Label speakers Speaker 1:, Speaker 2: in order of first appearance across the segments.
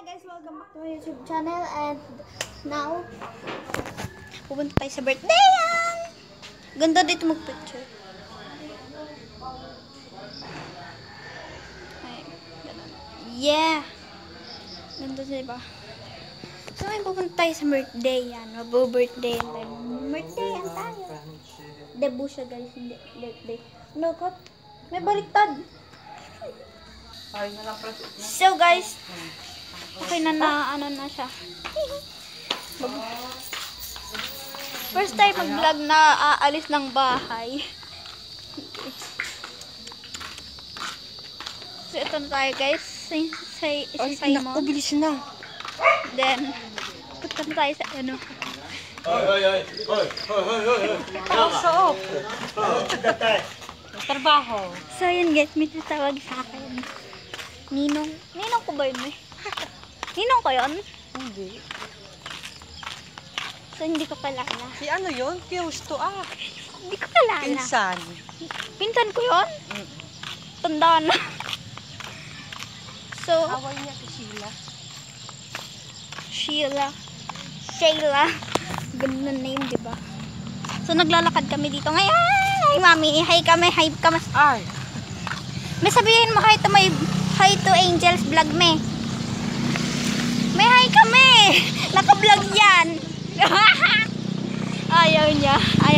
Speaker 1: Hi guys, welcome back to my YouTube channel and now pupunta tayo sa birthday yan! Ganda dito mag-picture. Ay, ganun. Yeah! Ganda diba? So may pupunta tayo sa birthday yan. Mag-birthday yan tayo. Birthday yan tayo. Debut siya guys, hindi birthday. Ano ko? May baliktad! So guys, okay na ano na siya. First time mag-vlog na aalis ng bahay. So ito na tayo guys. Say mo.
Speaker 2: Bilis na.
Speaker 1: Then punta na tayo sa ano.
Speaker 2: Kausap. Trabaho.
Speaker 1: So yun guys, may tatawag sa akin. Ninong ko ba yun eh? Ninong ko yun?
Speaker 2: Hindi.
Speaker 1: So hindi ko palala.
Speaker 2: Si ano yun? Piusto
Speaker 1: Hindi ko palala.
Speaker 2: Pinsan.
Speaker 1: Pinsan ko yun? Tanda na. So,
Speaker 2: Away niya si Sheila.
Speaker 1: Sheila. Ganun na name, diba? So naglalakad kami dito ngayon. Hi mami, hi kami.
Speaker 2: Ay.
Speaker 1: May sabihin mo hi to Angel's vlog me. May hi kami. Naka-vlog yan. Ayaw niya.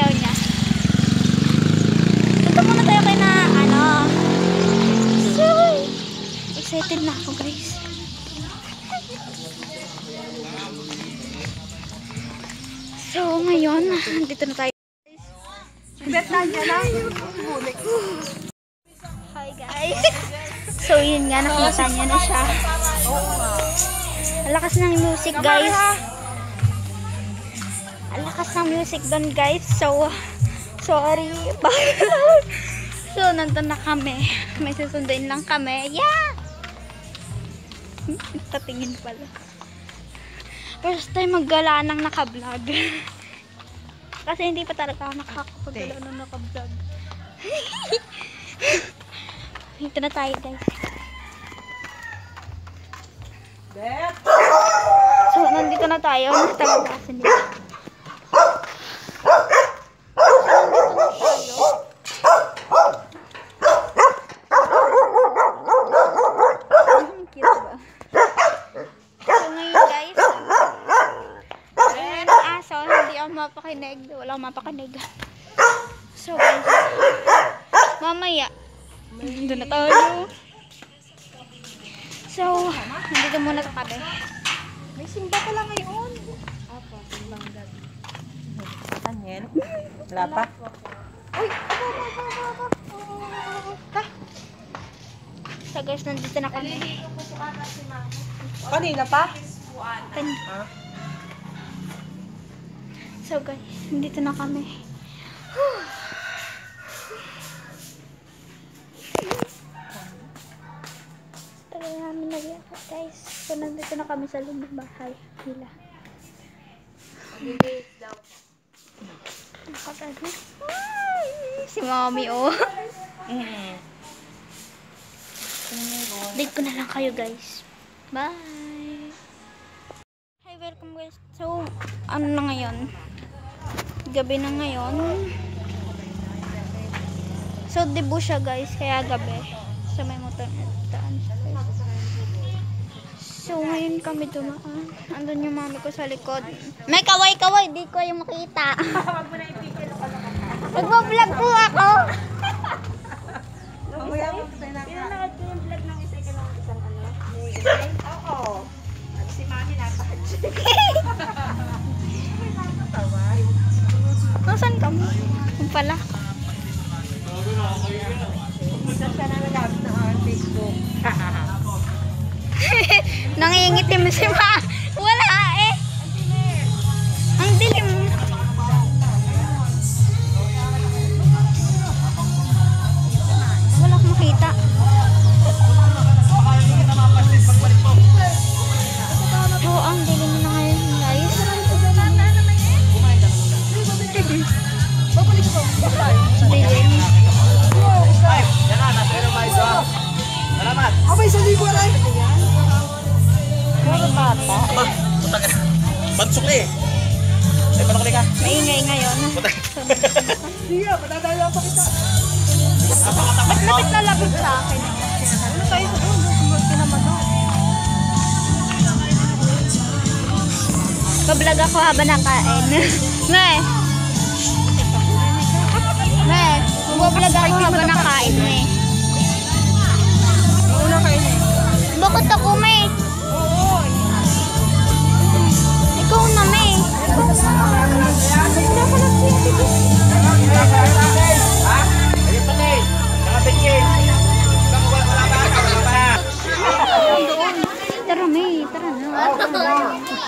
Speaker 1: Punta muna tayo kay na ano. So, excited na ako guys. So, ngayon, dito na tayo.
Speaker 2: Bet na niya lang.
Speaker 1: Hi guys. So, yun nga, nakita niya na siya. Ang lakas ng music guys. Ang lakas ng music doon guys. So, sorry. So, nandun na kami. May susunduin lang kami. Yeah! Tatingin pala. First time maggala ng naka-vlog. Kasi hindi pa talaga ako nakakapagala ng naka-vlog. Ito na tayo guys.
Speaker 2: Bet.
Speaker 1: So, nandito na tayo. Nagtagabasan dito. Cute ba? So, ngayon guys. Ngayon ang aso. Hindi ako mapakinig. Walang mapakinig. So, guys. Mamaya. Nandito na tayo. So, nandito muna kami.
Speaker 2: May simba pala ngayon. Apa, simbang gabi. Daniel? Wala pa?
Speaker 1: Uy! So guys, nandito na kami.
Speaker 2: Kanina pa?
Speaker 1: So guys, nandito na kami. Tagal namin nagyakap guys. So nandito na kami sa loob ng bahay nila. Si mommy oh. Date ko na lang kayo guys. Bye. Hi, welcome guys. So, ano na ngayon? Gabi na ngayon. So, debut siya guys. Kaya gabi. So, may motor na daan siya guys. So, ngayon kami dumaan. Andun yung mami ko sa likod. May kaway-kaway. Di ko yung makita. Nagpa-vlog po ako.
Speaker 2: Pinanood ko yung vlog ng isang ano. Oo. Si mami napaka-check.
Speaker 1: Nasaan ka mo? Kung pala.
Speaker 2: Isa siya na nagamit ng Facebook.
Speaker 1: Nangingitim si ma. Wala eh. Ang dilim. Wala akong makita. Oh, ang dilim na ngayon guys. Dilim.
Speaker 2: Abay, sa libo rin.
Speaker 1: May
Speaker 2: bata.
Speaker 3: Ba, putang ina. Bansukli eh. Ay, panukli ka.
Speaker 1: Maingay ngayon.
Speaker 2: Hindi patatayo pa kita.
Speaker 1: Ba't lapit na lapit sa akin?
Speaker 2: Ano tayo sa doon? Sumunod ka naman doon.
Speaker 1: Kablog ako habang nakain. Me! Me! Bumablog ako habang nakain, me.
Speaker 2: Mauna kayo na eh.
Speaker 1: Bakit ako, me?
Speaker 2: Oo.
Speaker 1: Ikaw na, me. Tara, me. Tara na.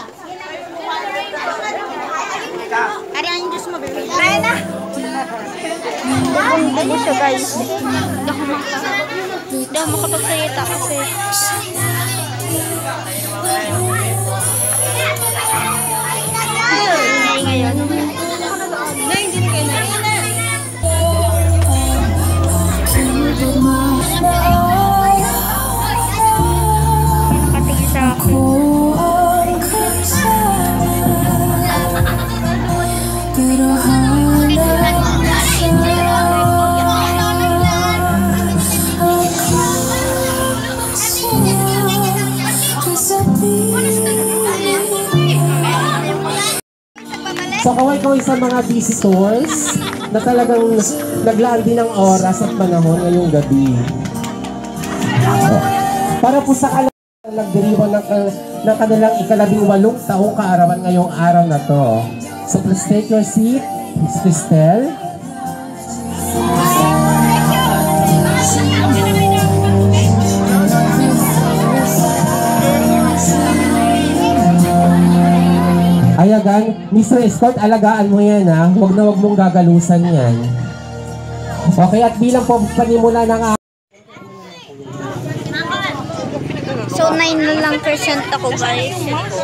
Speaker 1: Ari ang Diyos mo, baby. Tara na! Dubong-dubo siya, guys. Hindi ako makapagsalita kasi. Ingay ngayon.
Speaker 2: Na, hindi na kayo na.
Speaker 1: Nakatingin sa akin.
Speaker 4: So kaway-kaway sa mga visitors na talagang naglaan din ng oras at panahon ngayong gabi. Para po sa nagdiriwan ng kanilang ika-18 taong kaarawan ngayong araw na to. So please take your seat, Miss Cristel. Ayagan, Mr. Escort, alagaan mo yan ha. Huwag mong gagalusan yan. Okay, at bilang po panimula ng
Speaker 1: So, 9 na lang percent ako, guys.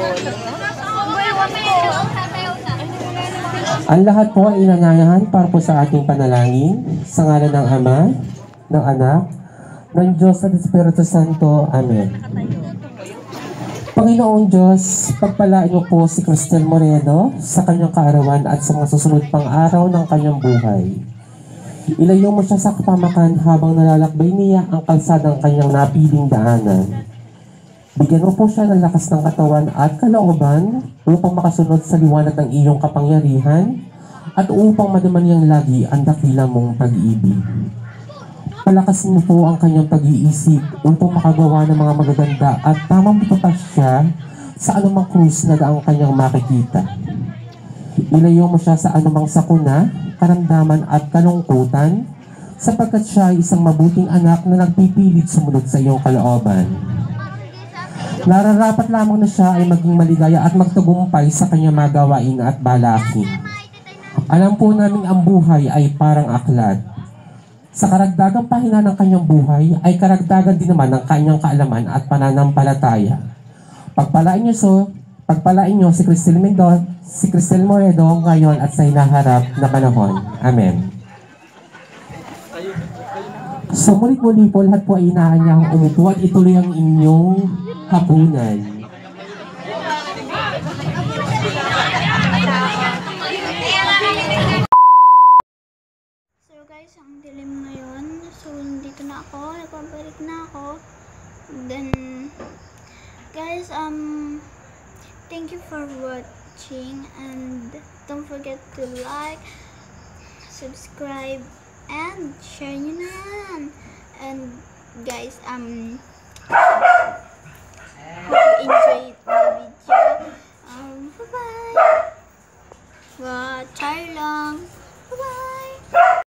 Speaker 4: ang lahat po ay inanyayahan para po sa ating panalangin sa ngalan ng Ama, ng Anak, ng Diyos at Espiritu Santo. Amen. Panginoong Diyos, pagpalain mo po si Cristel Moreno sa kanyang kaarawan at sa mga susunod pang araw ng kanyang buhay. Ilayo mo siya sa kapamakan habang nalalakbay niya ang kalsadang kanyang napiling daanan. Bigyan mo po siya ng lakas ng katawan at kalooban upang makasunod sa liwanag ng iyong kapangyarihan at upang madaman niyang lagi ang dakila mong pag-ibig. Palakasin mo po ang kanyang pag-iisip upang makagawa ng mga magaganda at tamang butas siya sa anumang krus na daang kanyang makikita. Ilayo mo siya sa anumang sakuna, karamdaman at kalungkutan sapagkat siya ay isang mabuting anak na nagpipilit sumunod sa iyong kalooban. Nararapat lamang na siya ay maging maligaya at magtagumpay sa kanyang magawain at balakin. Alam po namin ang buhay ay parang aklat. Sa karagdagang pahina ng kanyang buhay ay karagdagan din naman ng kanyang kaalaman at pananampalataya. Pagpalain niyo si Cristel Moreno ngayon at sa hinaharap na panahon. Amen. So muli-muli po lahat po ay inaanyang umupo at ituloy ang inyong hapunan.
Speaker 1: So guys, ang dilim ngayon. So dito na ako, nagpabalik na ako. Then guys, thank you for watching and don't forget to like, subscribe, and share nyo na yan. And guys, hope you enjoyed the video. Bye bye. Char lang.